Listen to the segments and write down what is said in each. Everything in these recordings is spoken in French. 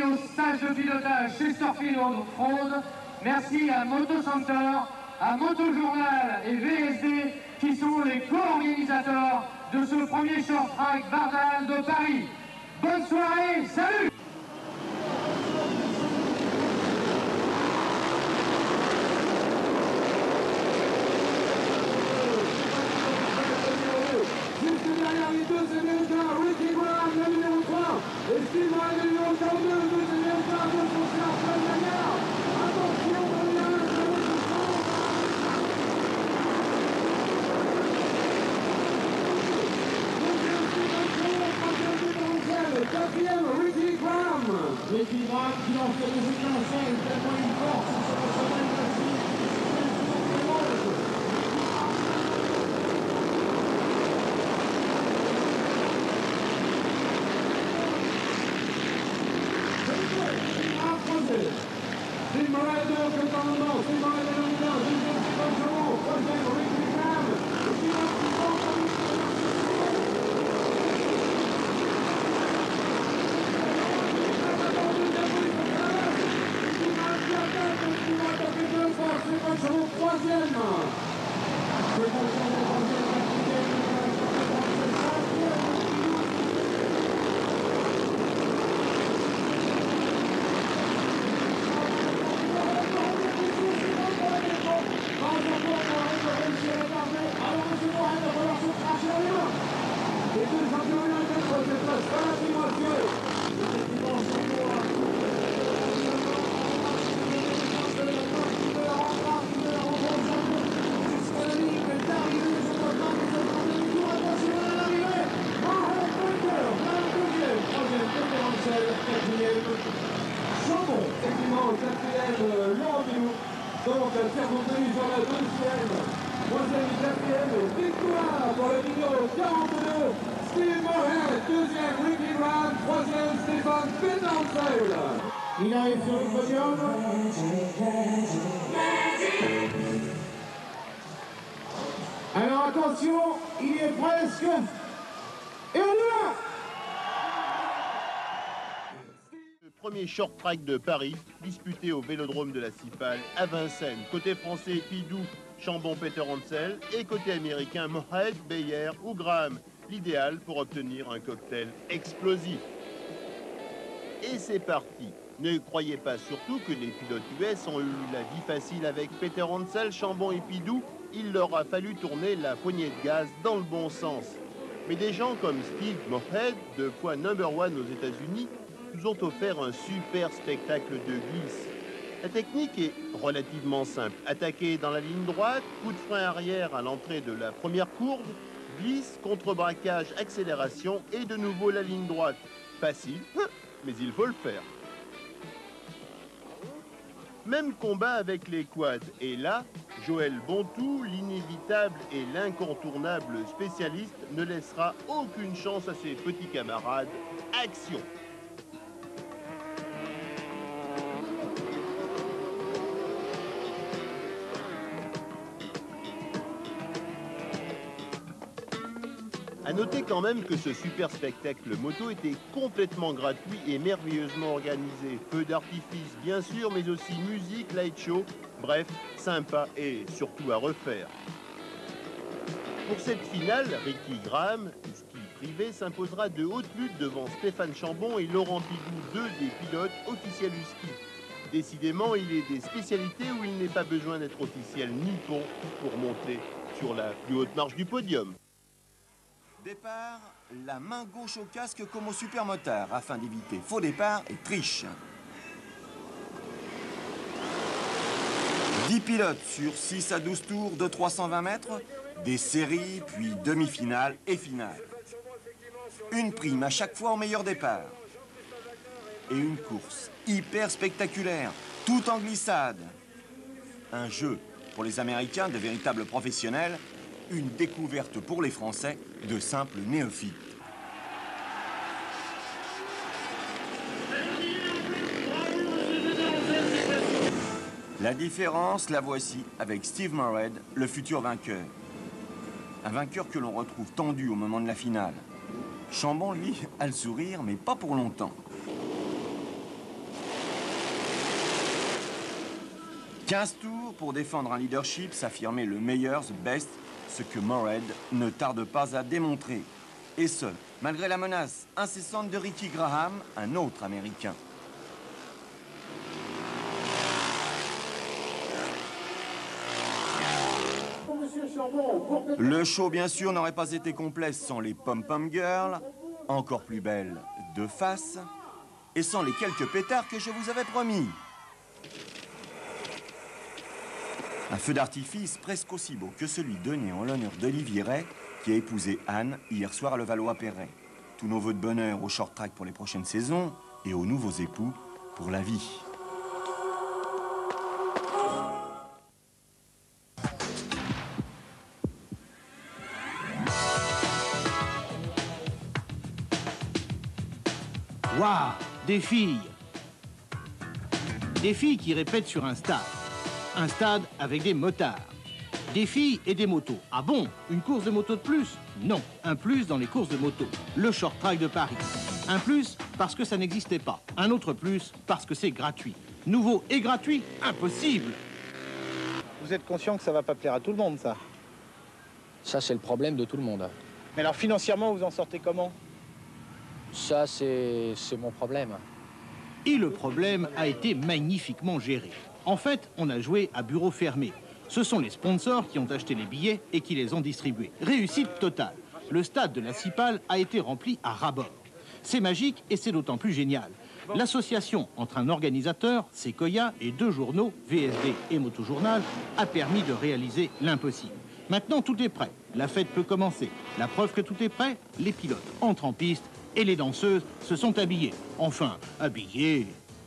au stage de pilotage Chesterfield Road. Merci à Motocenter, à Motojournal et VSD qui sont les co-organisateurs de ce premier short track Bardal de Paris. Bonne soirée, salut! Juste derrière les deux, c'est bien ça, Ricky Graham, le numéro 3, et Steve Murray, le numéro 42, c'est bien ça, de foncer en fin de la gare. Attention, on y a un, ça va se prendre. Quatrième, Ricky Graham. Ricky Graham qui lance les étincelles, tellement une force sur le sommet de la suite. Steve Murray donc est en avant, Steve Murray est le leader, deuxième Stephen Chambon, troisième Ricky Graham, et qui va plus fort comme il se Stephen Chambon, troisième. Stephen Chambon, troisième, les deux champions unités sur cette place, voilà qui monsieur. Jusqu'à la ligne d'arrivée, je crois pas que vous attendez du tout, attention à l'arrivée. Mohamed Bunker, deuxième, troisième, Peter Hansel, quatrième. Chambon, effectivement, quatrième, Laurent Bilou. Donc, circonvenu sur la deuxième. Troisième et quatrième, victoire pour le numéro 42, Steve Murray. Deuxième, Ricky Graham. Troisième, Stéphane Pétancel. Il arrive sur le podium. Alors attention, il est presque. Et on y va! Le premier short track de Paris, disputé au Vélodrome de la Cipale à Vincennes. Côté français, Pidou, Chambon, Peter Hansel, et côté américain, Mohamed, Beyer ou Graham. L'idéal pour obtenir un cocktail explosif. Et c'est parti. Ne croyez pas surtout que les pilotes US ont eu la vie facile avec Peter Hansel, Chambon et Pidou. Il leur a fallu tourner la poignée de gaz dans le bon sens. Mais des gens comme Steve Morehead, 2 fois #1 aux États-Unis, nous ont offert un super spectacle de glisse. La technique est relativement simple. Attaquer dans la ligne droite, coup de frein arrière à l'entrée de la première courbe, glisse, contre-braquage, accélération et de nouveau la ligne droite. Facile, mais il faut le faire. Même combat avec les quads. Et là, Joël Bontou, l'inévitable et l'incontournable spécialiste, ne laissera aucune chance à ses petits camarades. Action! A noter quand même que ce super spectacle moto était complètement gratuit et merveilleusement organisé. Feux d'artifice bien sûr, mais aussi musique, light show, bref, sympa et surtout à refaire. Pour cette finale, Ricky Graham, ski privé, s'imposera de haute lutte devant Stéphane Chambon et Laurent Pidou, 2 des pilotes officiels du ski. Décidément, il est des spécialités où il n'est pas besoin d'être officiel nippon pour monter sur la plus haute marche du podium. Départ, la main gauche au casque comme au supermotard, afin d'éviter faux départ et triche. 10 pilotes sur 6 à 12 tours de 320 mètres, des séries, puis demi-finale et finale. Une prime à chaque fois au meilleur départ. Et une course hyper spectaculaire, tout en glissade. Un jeu pour les Américains de véritables professionnels, une découverte pour les Français de simples néophytes. La différence, la voici avec Steve Morehead, le futur vainqueur. Un vainqueur que l'on retrouve tendu au moment de la finale. Chambon, lui, a le sourire, mais pas pour longtemps. 15 tours pour défendre un leadership, s'affirmer le meilleur, the best, ce que Morehead ne tarde pas à démontrer. Et ce, malgré la menace incessante de Ricky Graham, un autre Américain. Le show, bien sûr, n'aurait pas été complet sans les pom-pom girls, encore plus belles de face, et sans les quelques pétards que je vous avais promis. Un feu d'artifice presque aussi beau que celui donné en l'honneur d'Olivier Ray, qui a épousé Anne hier soir à Levallois-Perret. Tous nos vœux de bonheur au short track pour les prochaines saisons et aux nouveaux époux pour la vie. Waouh, des filles! Des filles qui répètent sur un stade. Un stade avec des motards. Des filles et des motos. Ah bon? Une course de moto de plus? Non, un plus dans les courses de moto. Le short track de Paris. Un plus parce que ça n'existait pas. Un autre plus parce que c'est gratuit. Nouveau et gratuit? Impossible! Vous êtes conscient que ça va pas plaire à tout le monde, ça? Ça, c'est le problème de tout le monde. Mais alors financièrement, vous en sortez comment? Ça, c'est mon problème. Et le problème a été magnifiquement géré. En fait, on a joué à bureau fermé. Ce sont les sponsors qui ont acheté les billets et qui les ont distribués. Réussite totale. Le stade de la Cipale a été rempli à ras-bord. C'est magique et c'est d'autant plus génial. L'association entre un organisateur, Sequoia, et 2 journaux, VSD et Motojournal, a permis de réaliser l'impossible. Maintenant, tout est prêt. La fête peut commencer. La preuve que tout est prêt, les pilotes entrent en piste et les danseuses se sont habillées. Enfin, habillées.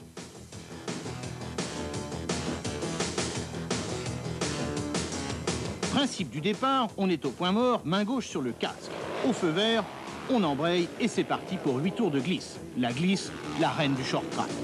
Principe du départ, on est au point mort, main gauche sur le casque. Au feu vert, on embraye et c'est parti pour 8 tours de glisse. La glisse, la reine du short track.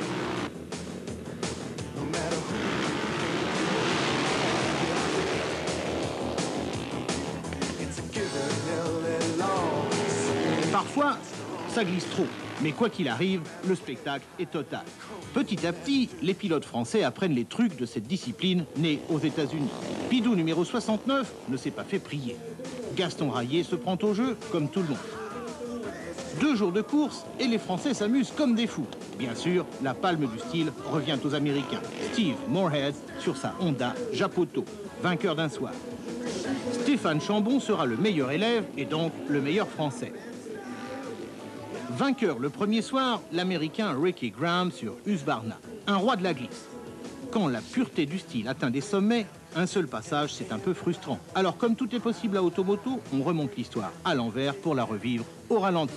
Parfois, ça glisse trop. Mais quoi qu'il arrive, le spectacle est total. Petit à petit, les pilotes français apprennent les trucs de cette discipline née aux États-Unis. Pidou numéro 69 ne s'est pas fait prier. Gaston Rayet se prend au jeu comme tout le monde. 2 jours de course et les Français s'amusent comme des fous. Bien sûr, la palme du style revient aux Américains. Steve Morehead sur sa Honda Japoto, vainqueur d'un soir. Stéphane Chambon sera le meilleur élève et donc le meilleur Français. Vainqueur le premier soir, l'Américain Ricky Graham sur Husqvarna, un roi de la glisse. Quand la pureté du style atteint des sommets, un seul passage, c'est un peu frustrant. Alors comme tout est possible à Automoto, on remonte l'histoire à l'envers pour la revivre au ralenti.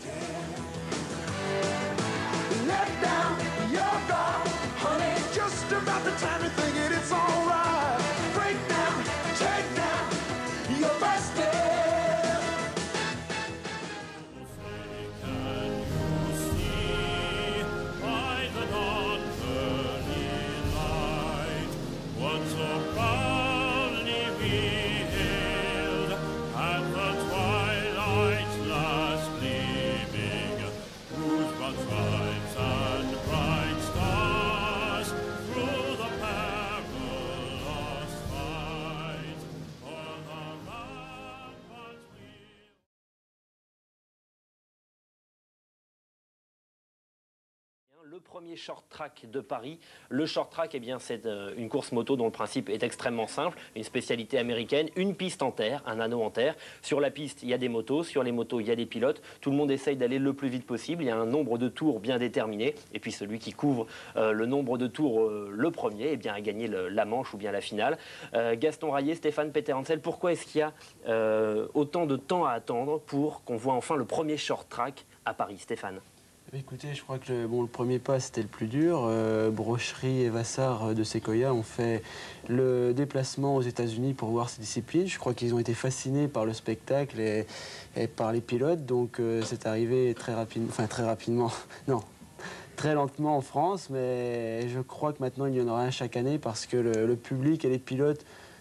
Le premier short track de Paris. Le short track, eh bien, c'est une course moto dont le principe est extrêmement simple, une spécialité américaine, une piste en terre, un anneau en terre. Sur la piste, il y a des motos, sur les motos, il y a des pilotes. Tout le monde essaye d'aller le plus vite possible. Il y a un nombre de tours bien déterminé. Et puis celui qui couvre le nombre de tours le premier, eh bien, a gagné la manche ou bien la finale. Gaston Rayet, Stéphane Peter-Hansel, pourquoi est-ce qu'il y a autant de temps à attendre pour qu'on voit enfin le premier short track à Paris, Stéphane? Écoutez, je crois que le premier pas, c'était le plus dur. Brocherie et Vassar de Sequoia ont fait le déplacement aux États-Unis pour voir ces disciplines. Je crois qu'ils ont été fascinés par le spectacle et par les pilotes. Donc, c'est arrivé très rapidement, enfin très rapidement, non, très lentement en France. Mais je crois que maintenant, il y en aura un chaque année parce que le public et les pilotes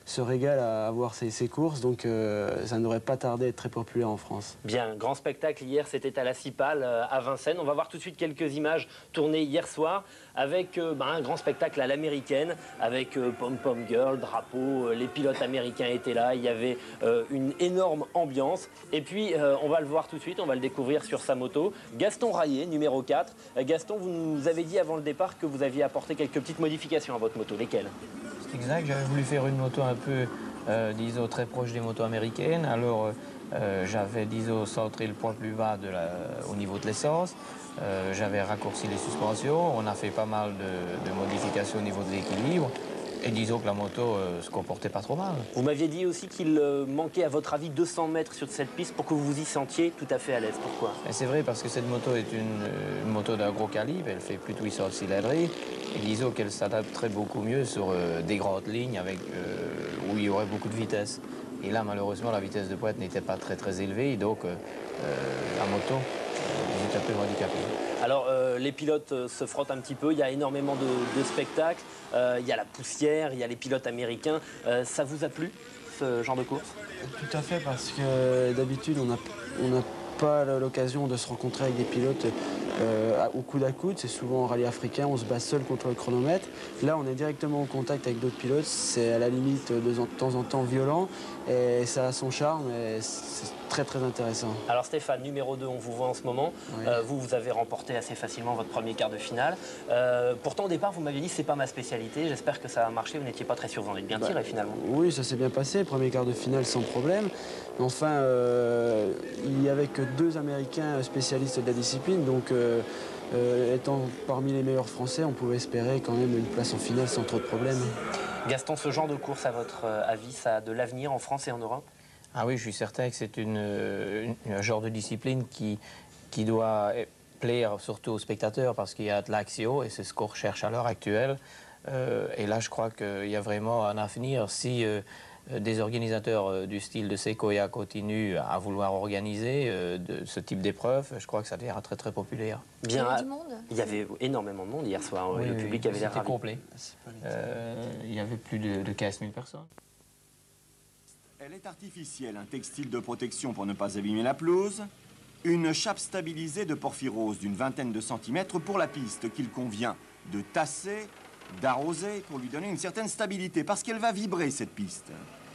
se régale à voir ces courses, donc ça ne devrait pas tarder à être très populaire en France. Bien, grand spectacle hier, c'était à la Cipale à Vincennes. On va voir tout de suite quelques images tournées hier soir avec un grand spectacle à l'américaine, avec Pom Pom Girl, drapeau, les pilotes américains étaient là, il y avait une énorme ambiance. Et puis on va le voir tout de suite, on va le découvrir sur sa moto. Gaston Raillet, numéro 4. Gaston, vous nous avez dit avant le départ que vous aviez apporté quelques petites modifications à votre moto. Lesquelles? C'est exact, j'avais voulu faire une moto un peu, disons, très proche des motos américaines. Alors j'avais, disons, centré le poids plus bas au niveau de l'essence. J'avais raccourci les suspensions. On a fait pas mal de modifications au niveau de l'équilibre. Et disons que la moto se comportait pas trop mal. Vous m'aviez dit aussi qu'il manquait, à votre avis, 200 mètres sur cette piste pour que vous vous y sentiez tout à fait à l'aise. Pourquoi? C'est vrai, parce que cette moto est une moto d'un gros calibre. Elle fait plus de 800 cylindrées. Et disons qu'elle s'adapterait beaucoup mieux sur des grandes lignes où il y aurait beaucoup de vitesse. Et là, malheureusement, la vitesse de pointe n'était pas très élevée. Donc, la moto est un peu handicapée. Alors, les pilotes se frottent un petit peu, il y a énormément de spectacles, il y a la poussière, il y a les pilotes américains. Ça vous a plu, ce genre de course? Tout à fait, parce que d'habitude, on n'a pas l'occasion de se rencontrer avec des pilotes au coude à coude. C'est souvent en rallye africain, on se bat seul contre le chronomètre. Là, on est directement en contact avec d'autres pilotes. C'est à la limite de temps en temps violent et ça a son charme et c'est très intéressant. Alors Stéphane, numéro 2, on vous voit en ce moment. Oui. Vous avez remporté assez facilement votre premier quart de finale. Pourtant, au départ, vous m'aviez dit que c'est pas ma spécialité. J'espère que ça a marché. Vous n'étiez pas très sûr, vous en êtes bien tiré finalement. Oui, ça s'est bien passé. Premier quart de finale sans problème. Mais enfin, il n'y avait que 2 Américains spécialistes de la discipline. Donc, étant parmi les meilleurs Français, on pouvait espérer quand même une place en finale sans trop de problèmes. Gaston, ce genre de course, à votre avis, ça a de l'avenir en France et en Europe? Ah oui, je suis certain que c'est un genre de discipline qui doit plaire surtout aux spectateurs parce qu'il y a de l'action et c'est ce qu'on recherche à l'heure actuelle. Et là, je crois qu'il y a vraiment un avenir si des organisateurs du style de Sequoia continuent à vouloir organiser ce type d'épreuve. Je crois que ça deviendra très populaire. Bien, il y avait du monde. Il y avait énormément de monde hier soir. Oui, le public avait l'air ravi. C'était complet. Il y avait plus de 15 000 personnes. Elle est artificielle, un textile de protection pour ne pas abîmer la pelouse, une chape stabilisée de porphyrose d'une vingtaine de centimètres pour la piste qu'il convient de tasser, d'arroser pour lui donner une certaine stabilité, parce qu'elle va vibrer cette piste.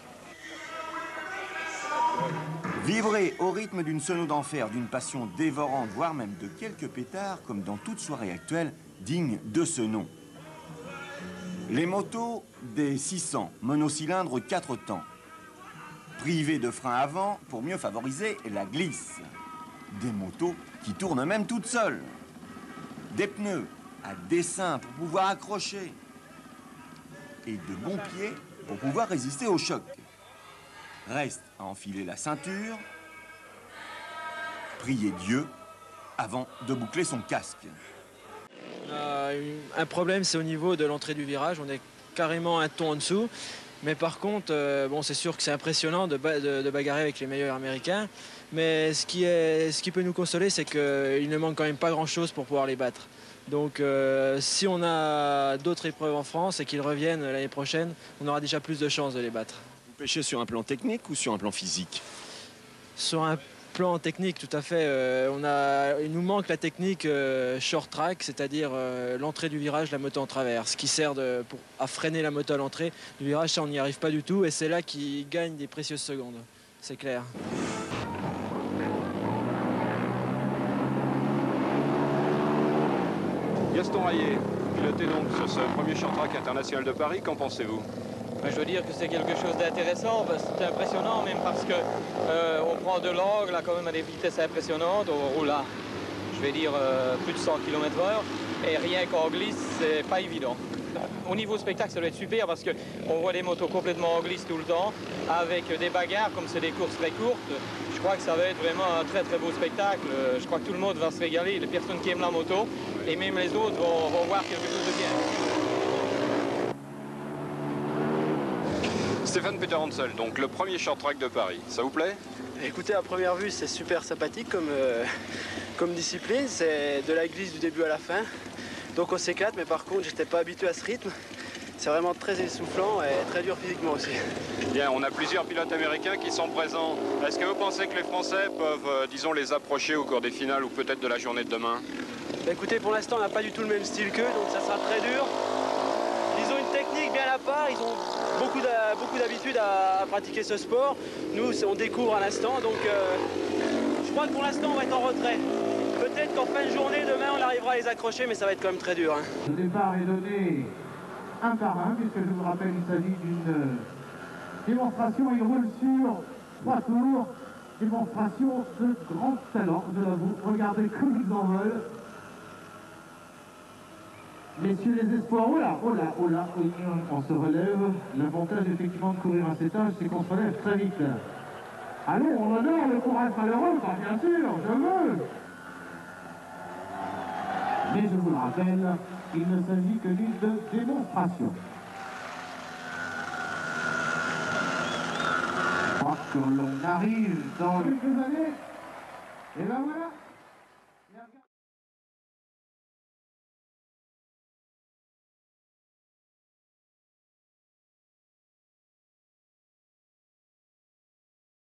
Vibrer au rythme d'une sono d'enfer, d'une passion dévorante, voire même de quelques pétards, comme dans toute soirée actuelle, digne de ce nom. Les motos des 600 monocylindres 4 temps. Privées de frein avant pour mieux favoriser la glisse. Des motos qui tournent même toutes seules. Des pneus à dessin pour pouvoir accrocher. Et de bons pieds pour pouvoir résister au choc. Reste à enfiler la ceinture, prier Dieu avant de boucler son casque. Un problème, c'est au niveau de l'entrée du virage. On est carrément un ton en dessous. Mais par contre, bon, c'est sûr que c'est impressionnant de bagarrer avec les meilleurs américains. Mais ce qui peut nous consoler, c'est qu'il ne manque quand même pas grand-chose pour pouvoir les battre. Donc si on a d'autres épreuves en France et qu'ils reviennent l'année prochaine, on aura déjà plus de chances de les battre. Vous pêchez sur un plan technique ou sur un plan physique? Sur un plan technique, tout à fait. Il nous manque la technique short track, c'est-à-dire l'entrée du virage, la moto en travers, ce qui sert à freiner la moto à l'entrée du virage. Ça, on n'y arrive pas du tout et c'est là qu'il gagne des précieuses secondes, c'est clair. Gaston Raillet, piloté donc sur ce premier short track international de Paris, qu'en pensez-vous? Je veux dire que c'est quelque chose d'intéressant, c'est impressionnant même parce que on prend de l'angle là quand même à des vitesses impressionnantes, on roule à, je vais dire, plus de 100 km/h et rien qu'en glisse, c'est pas évident. Au niveau spectacle, ça doit être super parce qu'on voit des motos complètement en glisse tout le temps, avec des bagarres, comme c'est des courses très courtes. Je crois que ça va être vraiment un très beau spectacle. Je crois que tout le monde va se régaler, les personnes qui aiment la moto, et même les autres vont voir quelque chose de bien. Stéphane Peter Hansel, donc le premier short track de Paris, ça vous plaît? Écoutez, à première vue, c'est super sympathique comme discipline. C'est de la glisse du début à la fin. Donc on s'éclate, mais par contre, j'étais pas habitué à ce rythme. c'est vraiment très essoufflant et très dur physiquement aussi. Bien, on a plusieurs pilotes américains qui sont présents. Est-ce que vous pensez que les Français peuvent, disons, les approcher au cours des finales ou peut-être de la journée de demain? Bah, écoutez, pour l'instant, on n'a pas du tout le même style qu'eux, donc ça sera très dur. Ils ont une technique bien à part, ils ont beaucoup d'habitude à pratiquer ce sport. Nous, on découvre à l'instant, donc je crois que pour l'instant, on va être en retrait. Peut-être qu'en fin de journée, demain, on arrivera à les accrocher, mais ça va être quand même très dur. Hein. Le départ est donné un par un, puisque je vous rappelle, il s'agit d'une démonstration. Il roule sur 3 tours. Démonstration de grand talent, je l'avoue. Regardez comme ils envolent. Messieurs les espoirs, oh là, on se relève. L'avantage effectivement de courir à cet âge, c'est qu'on se relève très vite. Allons, on honore le courage malheureux, bien sûr, je veux. Mais je vous le rappelle, il ne s'agit que d'une démonstration. Je crois que l'on arrive dans quelques années. Et ben voilà.